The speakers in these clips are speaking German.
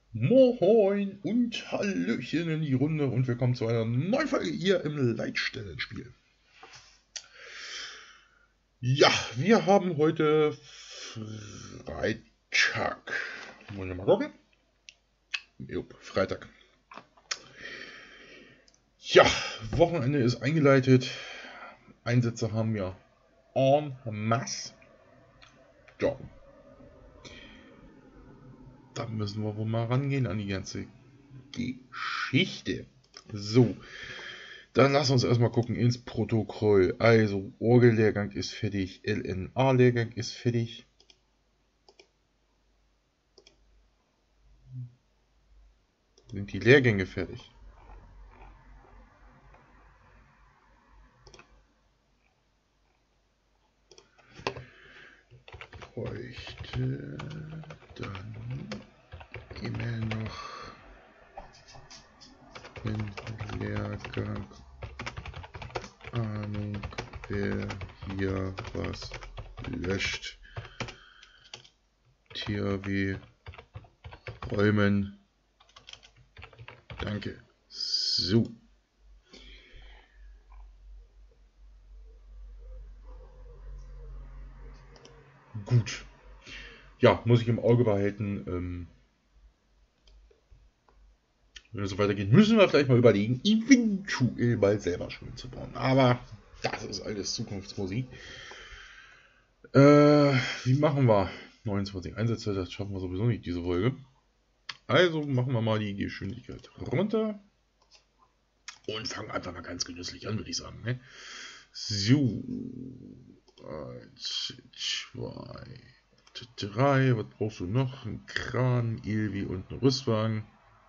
Moin und Hallöchen in die Runde und willkommen zu einer neuen Folge hier im Leitstellenspiel. Ja, wir haben heute Freitag. Wollen wir mal gucken? Jupp, Freitag. Ja, Wochenende ist eingeleitet. Einsätze haben wir en masse. Ja. Da müssen wir wohl mal rangehen an die ganze Geschichte. So, dann lass uns erstmal gucken ins Protokoll. Also, Orgellehrgang ist fertig, LNA-Lehrgang ist fertig. Sind die Lehrgänge fertig? Bräuchte dann immer noch den Lehrgang. Ahnung, wer hier was löscht. THW räumen. Danke. So. Gut. Ja, muss ich im Auge behalten. Wenn es so weitergeht, müssen wir vielleicht mal überlegen, eventuell mal selber Schulen zu bauen. Aber das ist alles Zukunftsmusik. Wie machen wir? 29 Einsätze, das schaffen wir sowieso nicht, diese Folge. Also machen wir mal die Geschwindigkeit runter. Und fangen einfach mal ganz genüsslich an, würde ich sagen. Ne? So. 1, 2, 3. Was brauchst du noch? Ein Kran, Ilvi und einen Rüstwagen.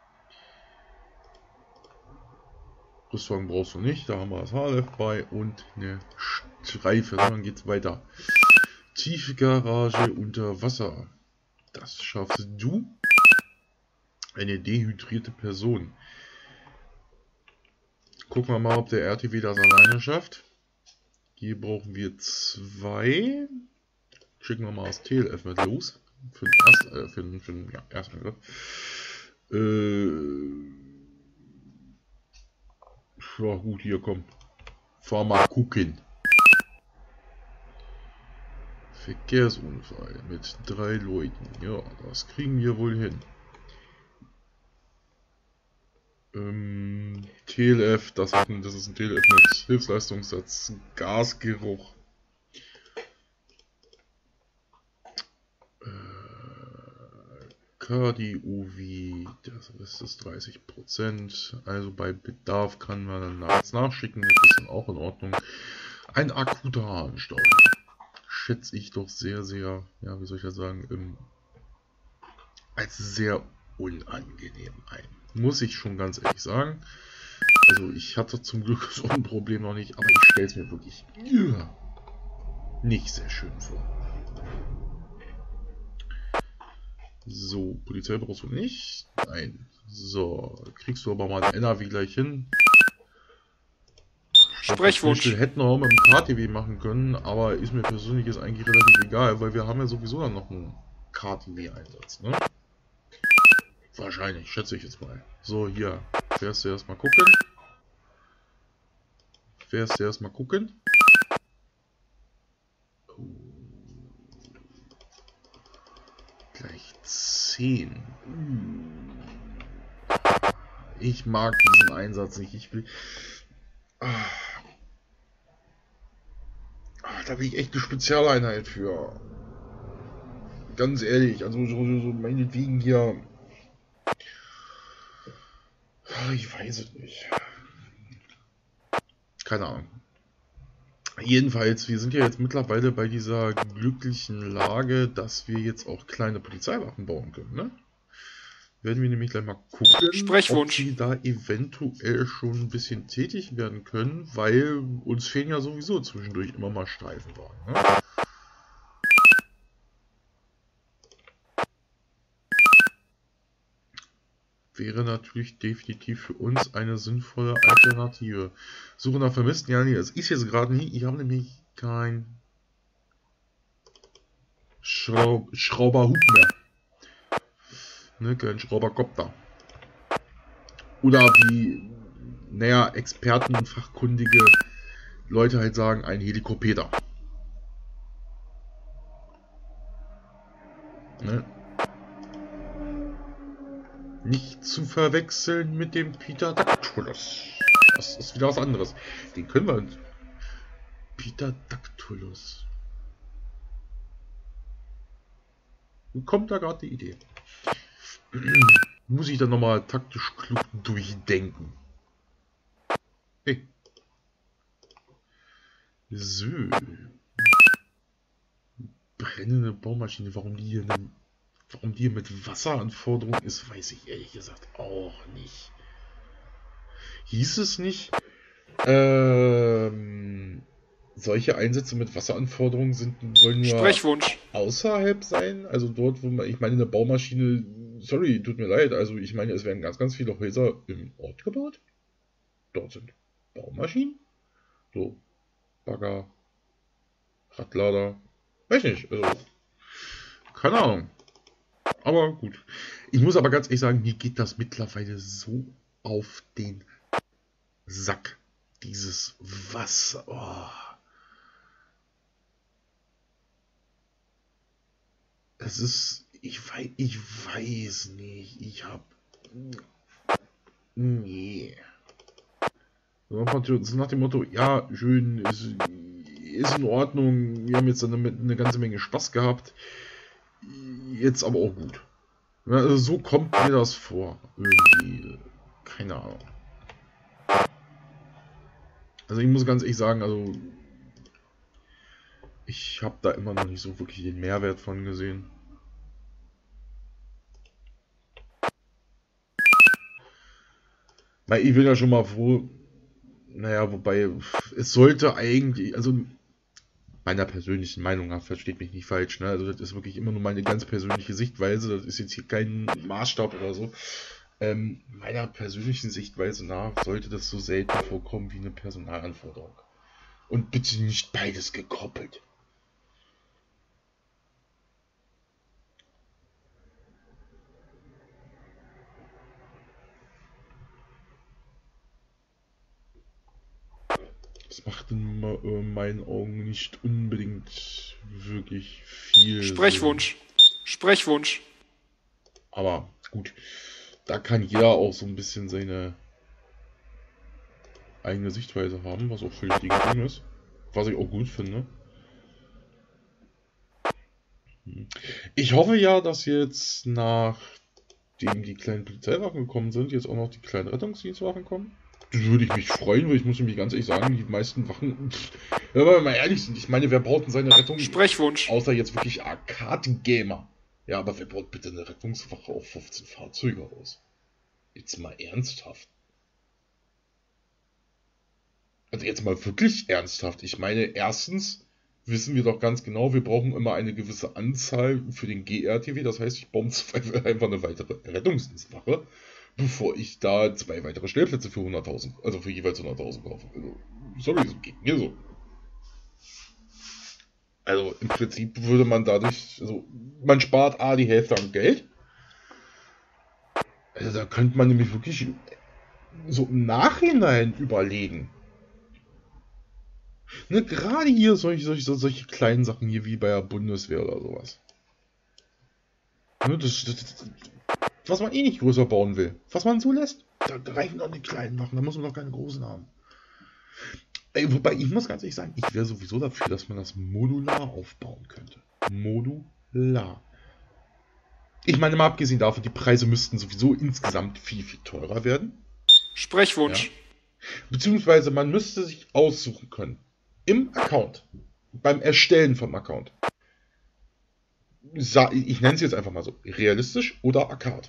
Rüstwagen brauchst du nicht, da haben wir das HLF bei und eine Streife. Dann geht's weiter. Tiefgarage unter Wasser. Das schaffst du. Eine dehydrierte Person. Gucken wir mal, ob der RTW das alleine schafft. Hier brauchen wir 2. Schicken wir mal das TLF mit los. Für den ersten Angriff. Ja gut, hier komm. Fahr mal gucken. Verkehrsunfall mit 3 Leuten. Ja, das kriegen wir wohl hin. TLF, das ist ein TLF mit Hilfsleistungssatz, Gasgeruch. KDUV, das ist 30%. Also bei Bedarf kann man dann nachschicken, das ist dann auch in Ordnung. Ein akuter Harnstau. Schätze ich doch sehr, sehr, ja, wie soll ich das sagen, als sehr unangenehm ein. Muss ich schon ganz ehrlich sagen. Also ich hatte zum Glück so ein Problem noch nicht, aber ich stelle es mir wirklich nicht sehr schön vor. So, Polizei brauchst du nicht. Nein. So, kriegst du aber mal den NRW gleich hin. Sprechwunsch. Hätten wir auch mit dem KTW machen können, aber ist mir persönlich jetzt eigentlich relativ egal, weil wir haben ja sowieso dann noch einen KTW-Einsatz, ne? Wahrscheinlich, schätze ich jetzt mal. So, hier. Fährst du erstmal gucken. Oh. Gleich 10. Ich mag diesen Einsatz nicht. Ich will... Da will ich echt eine Spezialeinheit für. Ganz ehrlich, also so meinetwegen hier. Ich weiß es nicht. Keine Ahnung. Jedenfalls, wir sind ja jetzt mittlerweile bei dieser glücklichen Lage, dass wir jetzt auch kleine Polizeiwachen bauen können, ne? Werden wir nämlich gleich mal gucken, ob sie da eventuell schon ein bisschen tätig werden können, weil uns fehlen ja sowieso zwischendurch immer mal Streifenwagen, ne? Wäre natürlich definitiv für uns eine sinnvolle Alternative. Suche nach Vermissten, ja nee, das ist jetzt gerade nie, ich habe nämlich kein Schrauberhub mehr. Ne, kein Schrauberkopter. Oder wie, naja, Experten und fachkundige Leute halt sagen, ein Helikopter. Ne? Nicht zu verwechseln mit dem Peter Dactylus. Das ist wieder was anderes. Den können wir... Peter Dactylus. Kommt da gerade die Idee. Muss ich dann nochmal taktisch klug durchdenken. Hey. So. Brennende Baumaschine. Warum die hier mit Wasseranforderungen ist, weiß ich ehrlich gesagt auch nicht. Hieß es nicht, solche Einsätze mit Wasseranforderungen sollen nur Sprechwunsch. außerhalb sein? Also dort, wo man, ich meine, eine Baumaschine, sorry, tut mir leid, also ich meine, es werden ganz, ganz viele Häuser im Ort gebaut. Dort sind Baumaschinen, so Bagger, Radlader, weiß nicht, also keine Ahnung. Aber gut. Ich muss aber ganz ehrlich sagen, mir geht das mittlerweile so auf den Sack. Dieses Wasser. Oh. Es ist. Ich weiß nicht. Ich hab. Nee. So nach dem Motto, ja, schön, ist in Ordnung. Wir haben jetzt eine ganze Menge Spaß gehabt. Jetzt aber auch gut. Ja, also so kommt mir das vor. Irgendwie. Keine Ahnung. Also ich muss ganz ehrlich sagen, also ich habe da immer noch nicht so wirklich den Mehrwert von gesehen. Weil ich will ja schon mal froh, naja, wobei es sollte eigentlich, also meiner persönlichen Meinung nach, versteht mich nicht falsch, ne? Also das ist wirklich immer nur meine ganz persönliche Sichtweise, das ist jetzt hier kein Maßstab oder so. Meiner persönlichen Sichtweise nach sollte das so selten vorkommen wie eine Personalanforderung. Und bitte nicht beides gekoppelt. Das macht in meinen Augen nicht unbedingt wirklich viel Sprechwunsch. Sprechwunsch. Aber gut, da kann jeder auch so ein bisschen seine eigene Sichtweise haben, was auch völlig legitim ist. Was ich auch gut finde. Ich hoffe ja, dass jetzt nachdem die kleinen Polizeiwachen gekommen sind, jetzt auch noch die kleinen Rettungsdienstwachen kommen. Da würde ich mich freuen, weil ich muss nämlich ganz ehrlich sagen, die meisten Wachen, wenn wir mal ehrlich sind, ich meine, wer baut denn seine Rettung? Sprechwunsch. Außer jetzt wirklich Arcade-Gamer. Ja, aber wer baut bitte eine Rettungswache auf 15 Fahrzeuge aus? Jetzt mal ernsthaft. Also jetzt mal wirklich ernsthaft. Ich meine, erstens wissen wir doch ganz genau, wir brauchen immer eine gewisse Anzahl für den GRTW. Das heißt, ich baue im Zweifel einfach eine weitere Rettungsdienstwache, bevor ich da 2 weitere Stellplätze für 100.000, also für jeweils 100.000 kaufe. Also, sorry, so geht mir so. Also im Prinzip würde man dadurch, also man spart die Hälfte an Geld. Also da könnte man nämlich wirklich so im Nachhinein überlegen. Ne, gerade hier solche kleinen Sachen hier wie bei der Bundeswehr oder sowas. Ne, was man eh nicht größer bauen will. Was man so lässt, da reichen doch die kleinen Wachen, da muss man doch keine großen haben. Wobei, ich muss ganz ehrlich sagen, ich wäre sowieso dafür, dass man das modular aufbauen könnte. Modular. Ich meine, mal abgesehen davon, die Preise müssten sowieso insgesamt viel, viel teurer werden. Sprechwunsch. Ja. Beziehungsweise man müsste sich aussuchen können. Im Account. Beim Erstellen vom Account. Ich nenne es jetzt einfach mal so. Realistisch oder Arcade.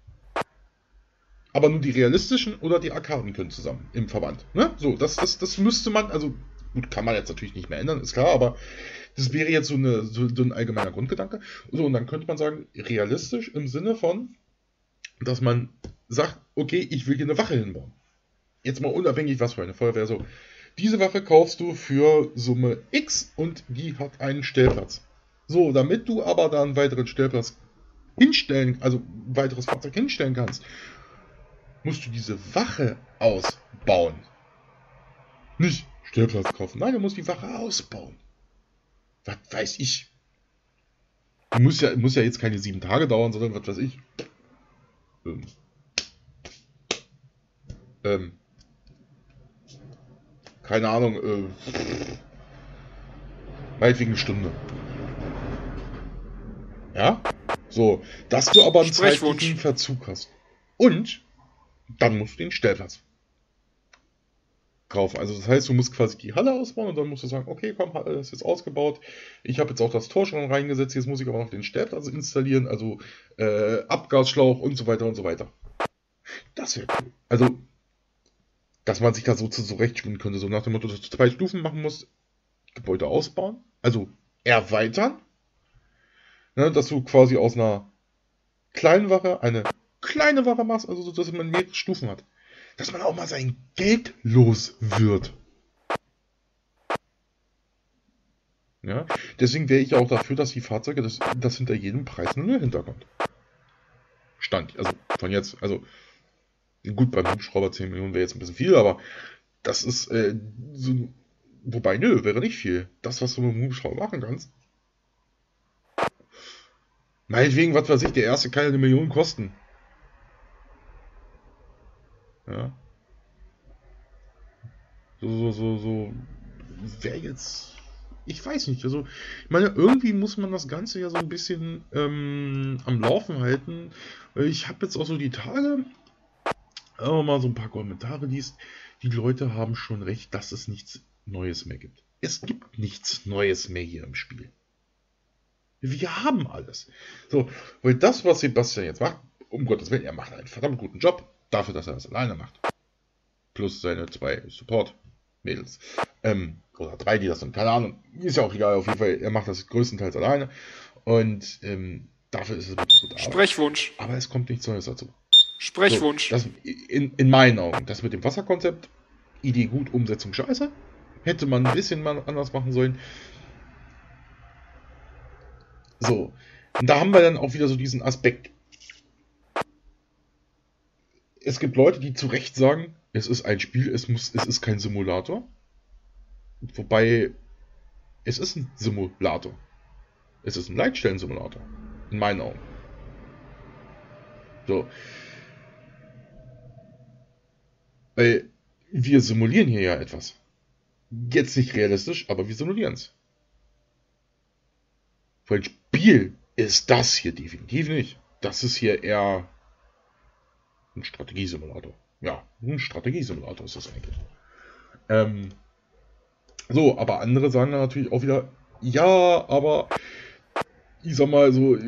Aber nur die realistischen oder die Arkaden können zusammen im Verband. Ne? So, das müsste man, also gut, kann man jetzt natürlich nicht mehr ändern, ist klar, aber das wäre jetzt so ein allgemeiner Grundgedanke. So, und dann könnte man sagen, realistisch im Sinne von, dass man sagt, okay, ich will hier eine Wache hinbauen. Jetzt mal unabhängig, was für eine Feuerwehr, so. Diese Wache kaufst du für Summe X und die hat einen Stellplatz. So, damit du aber da einen weiteren Stellplatz hinstellen, also ein weiteres Fahrzeug hinstellen kannst, musst du diese Wache ausbauen. Nicht Stellplatz kaufen. Nein, du musst die Wache ausbauen. Was weiß ich. Muss ja jetzt keine 7 Tage dauern, sondern was weiß ich. Keine Ahnung, meinetwegen eine Stunde. Ja? So, dass du aber einen Sprechwunsch. zeitlichen Verzug hast. Und dann musst du den Stellplatz kaufen. Also das heißt, du musst quasi die Halle ausbauen und dann musst du sagen, okay, komm, Halle ist jetzt ausgebaut. Ich habe jetzt auch das Tor schon reingesetzt, jetzt muss ich aber noch den Stellplatz installieren, also Abgasschlauch und so weiter und so weiter. Das wäre cool. Also, dass man sich da so zurechtspielen könnte, so nach dem Motto, dass du 2 Stufen machen musst, Gebäude ausbauen, also erweitern, ne, dass du quasi aus einer kleinen Wache eine kleine Wache machst, also so, dass man mehrere Stufen hat. Dass man auch mal sein Geld los wird. Ja, deswegen wäre ich auch dafür, dass die Fahrzeuge, dass hinter jedem Preis eine Null hinterkommt. Stand, also von jetzt, also gut, beim Hubschrauber 10 Millionen wäre jetzt ein bisschen viel, aber das ist so, wobei, nö, wäre nicht viel. Das, was du mit dem Hubschrauber machen kannst. Meinetwegen, was weiß ich, der erste kann ja 1 Million kosten. Ja. So, wäre jetzt, ich weiß nicht, also, ich meine, irgendwie muss man das Ganze ja so ein bisschen am Laufen halten. Ich habe jetzt auch so die Tage, wenn man mal so ein paar Kommentare liest, die Leute haben schon recht, dass es nichts Neues mehr gibt. Es gibt nichts Neues mehr hier im Spiel. Wir haben alles. So, weil das, was Sebastian jetzt macht, um Gottes Willen, er macht einen verdammt guten Job, dafür, dass er das alleine macht. Plus seine 2 Support-Mädels. Oder 3, die das sind, keine Ahnung. Ist ja auch egal, auf jeden Fall, er macht das größtenteils alleine. Und dafür ist es wirklich gut. Sprechwunsch. Aber es kommt nichts Neues dazu. Sprechwunsch. So, das, in meinen Augen, das mit dem Wasserkonzept, Idee gut, Umsetzung scheiße. Hätte man ein bisschen mal anders machen sollen. So, und da haben wir dann auch wieder so diesen Aspekt. Es gibt Leute, die zu Recht sagen, es ist ein Spiel, es ist kein Simulator. Wobei, es ist ein Simulator. Es ist ein Leitstellen-Simulator. In meinen Augen. So. Weil wir simulieren hier ja etwas. Jetzt nicht realistisch, aber wir simulieren es. Weil ein Spiel ist das hier definitiv nicht. Das ist hier eher ein Strategiesimulator. Ja, ein Strategiesimulator ist das eigentlich. So, aber andere sagen dann natürlich auch wieder, ja, aber ich sag mal so,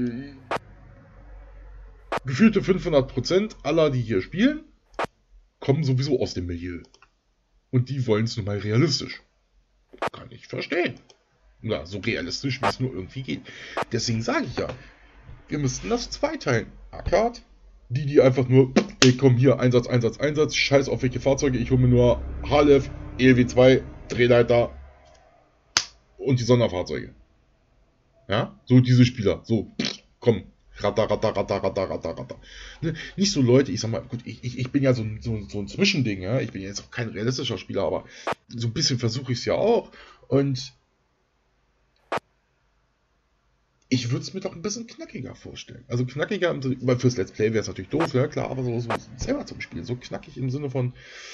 gefühlte 500% aller, die hier spielen, kommen sowieso aus dem Milieu. Und die wollen es nun mal realistisch. Kann ich verstehen. Ja, so realistisch, wie es nur irgendwie geht. Deswegen sage ich ja, wir müssten das zweiteilen. Arcade, die einfach nur, ey, komm hier, Einsatz, scheiß auf welche Fahrzeuge, ich hole mir nur HLF, ELW2, Drehleiter und die Sonderfahrzeuge. Ja, so diese Spieler, so, komm, ratter. Ne? Nicht so Leute, ich sag mal, gut, ich bin ja so ein Zwischending, ja, ich bin jetzt auch kein realistischer Spieler, aber so ein bisschen versuche ich es ja auch und ich würde es mir doch ein bisschen knackiger vorstellen. Also knackiger, weil fürs Let's Play wäre es natürlich doof, ja klar, aber so selber zum Spielen. So knackig im Sinne von,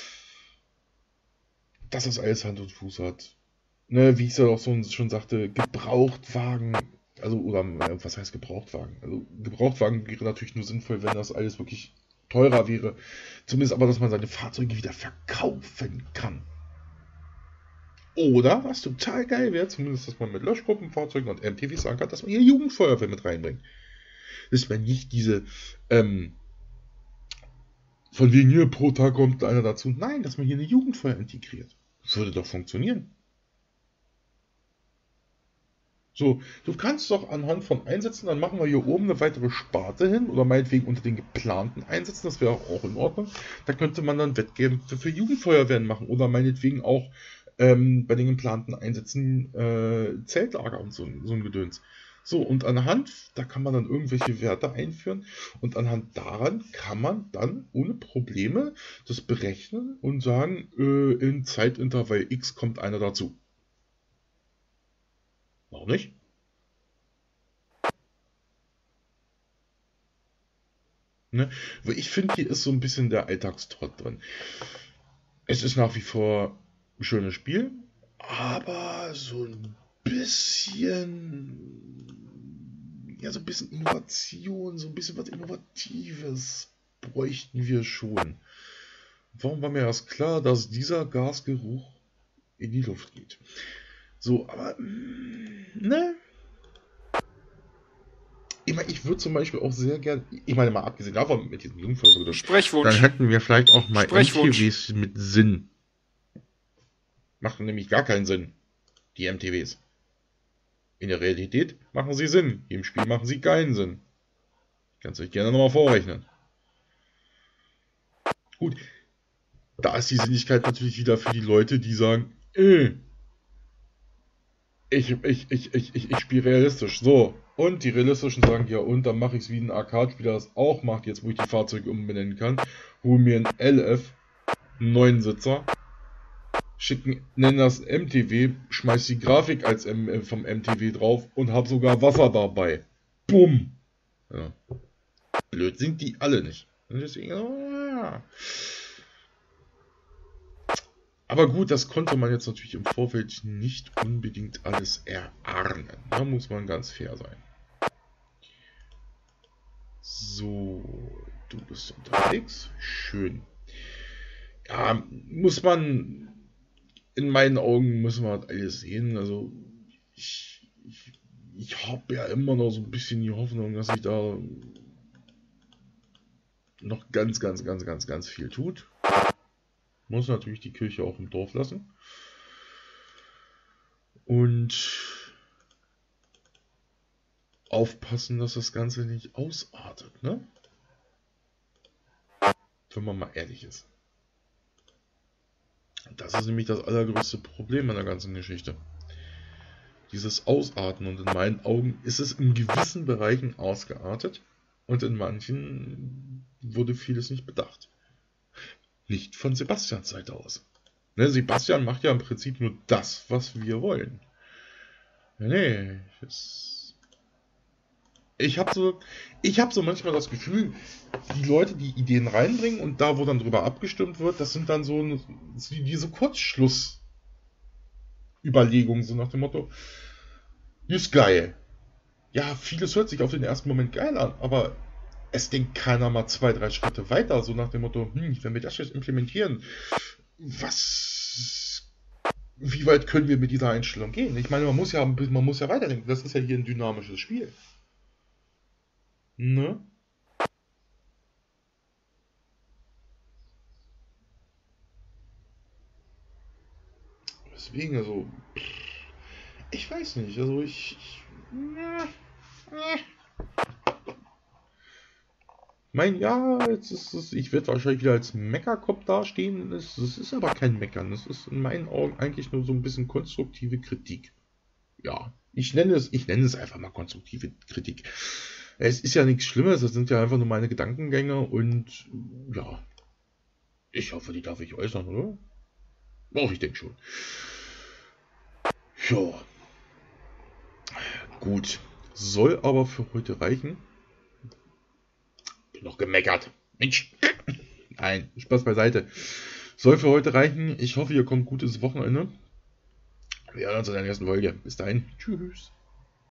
dass das alles Hand und Fuß hat. Ne, wie ich es ja auch schon sagte, Gebrauchtwagen, also, oder was heißt Gebrauchtwagen? Also Gebrauchtwagen wäre natürlich nur sinnvoll, wenn das alles wirklich teurer wäre. Zumindest aber, dass man seine Fahrzeuge wieder verkaufen kann. Oder, was total geil wäre, zumindest, dass man mit Löschgruppenfahrzeugen und MTVs sagen kann, dass man hier Jugendfeuerwehr mit reinbringt. Dass man nicht diese, von wegen hier pro Tag kommt einer dazu. Nein, dass man hier eine Jugendfeuer integriert. Das würde doch funktionieren. So, du kannst doch anhand von Einsätzen, dann machen wir hier oben eine weitere Sparte hin, oder meinetwegen unter den geplanten Einsätzen, das wäre auch in Ordnung. Da könnte man dann Wettkämpfe für Jugendfeuerwehren machen, oder meinetwegen auch bei den geplanten Einsätzen Zeltlager und so ein Gedöns. So, und da kann man dann irgendwelche Werte einführen und anhand daran kann man dann ohne Probleme das berechnen und sagen, in Zeitintervall X kommt einer dazu. Warum nicht? Ne? Weil ich finde, hier ist so ein bisschen der Alltagstrott drin. Es ist nach wie vor ein schönes Spiel, aber so ein bisschen, ja, so ein bisschen Innovation, so ein bisschen was Innovatives bräuchten wir schon. Warum war mir erst klar, dass dieser Gasgeruch in die Luft geht? So, aber, ne? Ich würde zum Beispiel auch sehr gern, ich meine mal abgesehen davon mit diesem Jungvolk, Sprechwunsch. dann hätten wir vielleicht auch mal Sprechwunsch. MTWs mit Sinn. Machen nämlich gar keinen Sinn, die MTWs. In der Realität machen sie Sinn, im Spiel machen sie keinen Sinn. Kannst du euch gerne nochmal vorrechnen. Gut, da ist die Sinnlichkeit natürlich wieder für die Leute, die sagen, ich spiele realistisch. So, und die Realistischen sagen, ja, und dann mache ich es wie ein Arcade-Spieler das auch macht, jetzt wo ich die Fahrzeuge umbenennen kann. Hol mir einen LF, einen 9-Sitzer, nennen das MTW, schmeiß die Grafik als vom MTW drauf und hab sogar Wasser dabei. Bumm! Ja. Blöd sind die alle nicht. Und deswegen, Aber gut, das konnte man jetzt natürlich im Vorfeld nicht unbedingt alles erahnen. Da muss man ganz fair sein. So, du bist unterwegs. Schön. Ja, in meinen Augen müssen wir das alles sehen. Also, ich habe ja immer noch so ein bisschen die Hoffnung, dass sich da noch ganz viel tut. Muss natürlich die Kirche auch im Dorf lassen. Und aufpassen, dass das Ganze nicht ausartet, ne? Wenn man mal ehrlich ist. Das ist nämlich das allergrößte Problem an der ganzen Geschichte. Dieses Ausarten. Und in meinen Augen ist es in gewissen Bereichen ausgeartet. Und in manchen wurde vieles nicht bedacht. Nicht von Sebastians Seite aus. Ne, Sebastian macht ja im Prinzip nur das, was wir wollen. Nee, ich habe so manchmal das Gefühl, die Leute, die Ideen reinbringen und da, wo dann drüber abgestimmt wird, das sind dann so diese Kurzschlussüberlegungen, so nach dem Motto, ist geil. Ja, vieles hört sich auf den ersten Moment geil an, aber es denkt keiner mal 2, 3 Schritte weiter, so nach dem Motto, wenn wir das jetzt implementieren, wie weit können wir mit dieser Einstellung gehen? Ich meine, man muss ja weiterdenken, das ist ja hier ein dynamisches Spiel. Ne? Deswegen, also, ich weiß nicht, also ich werde wahrscheinlich wieder als Meckerkopf dastehen. Das ist aber kein Meckern. Das ist in meinen Augen eigentlich nur so ein bisschen konstruktive Kritik. Ja, ich nenne es einfach mal konstruktive Kritik. Es ist ja nichts Schlimmes, das sind ja einfach nur meine Gedankengänge und ja, ich hoffe, die darf ich äußern, oder? Doch, ich denke schon. Ja, gut. Soll aber für heute reichen. Noch gemeckert. Mensch. Nein, Spaß beiseite. Soll für heute reichen. Ich hoffe, ihr kommt gut ins Wochenende. Wir hören uns in der nächsten Folge. Bis dahin. Tschüss.